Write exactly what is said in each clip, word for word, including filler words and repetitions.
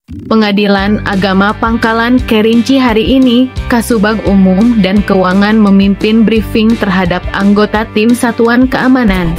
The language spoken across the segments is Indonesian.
Pengadilan Agama Pangkalan Kerinci hari ini, Kasubag Umum dan Keuangan memimpin briefing terhadap anggota tim Satuan Keamanan.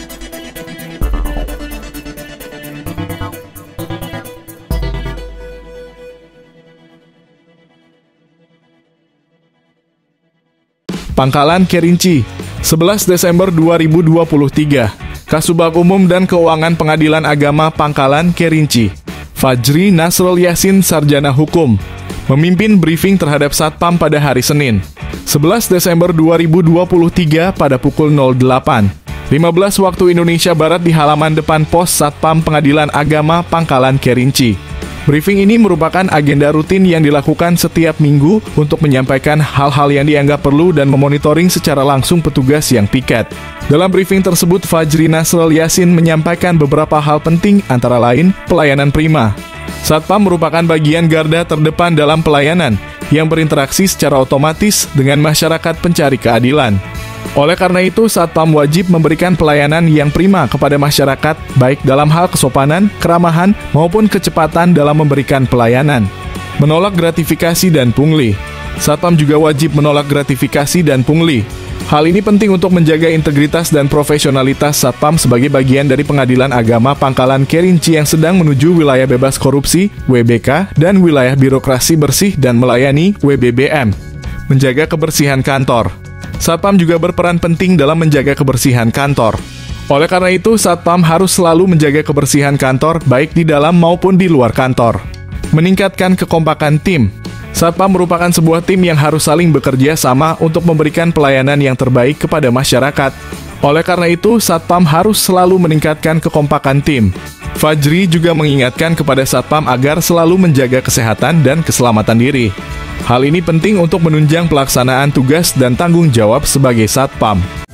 Pangkalan Kerinci, sebelas Desember dua ribu dua puluh tiga. Kasubag Umum dan Keuangan Pengadilan Agama Pangkalan Kerinci, Fajri Nasrul Yasin, Sarjana Hukum, memimpin briefing terhadap Satpam pada hari Senin, sebelas Desember dua ribu dua puluh tiga pada pukul nol delapan lima belas waktu Indonesia Barat di halaman depan pos Satpam Pengadilan Agama Pangkalan Kerinci. Briefing ini merupakan agenda rutin yang dilakukan setiap minggu untuk menyampaikan hal-hal yang dianggap perlu dan memonitoring secara langsung petugas yang piket. Dalam briefing tersebut, Fajri Nasrul Yasin menyampaikan beberapa hal penting, antara lain pelayanan prima. Satpam merupakan bagian garda terdepan dalam pelayanan yang berinteraksi secara otomatis dengan masyarakat pencari keadilan. Oleh karena itu, Satpam wajib memberikan pelayanan yang prima kepada masyarakat, baik dalam hal kesopanan, keramahan, maupun kecepatan dalam memberikan pelayanan. Menolak gratifikasi dan pungli. Satpam juga wajib menolak gratifikasi dan pungli. Hal ini penting untuk menjaga integritas dan profesionalitas Satpam sebagai bagian dari Pengadilan Agama Pangkalan Kerinci yang sedang menuju wilayah bebas korupsi, W B K, dan wilayah birokrasi bersih dan melayani, W B B M. Menjaga kebersihan kantor. Satpam juga berperan penting dalam menjaga kebersihan kantor. Oleh karena itu, Satpam harus selalu menjaga kebersihan kantor, baik di dalam maupun di luar kantor. Meningkatkan kekompakan tim. Satpam merupakan sebuah tim yang harus saling bekerja sama untuk memberikan pelayanan yang terbaik kepada masyarakat. Oleh karena itu, Satpam harus selalu meningkatkan kekompakan tim. Fajri juga mengingatkan kepada Satpam agar selalu menjaga kesehatan dan keselamatan diri. Hal ini penting untuk menunjang pelaksanaan tugas dan tanggung jawab sebagai Satpam.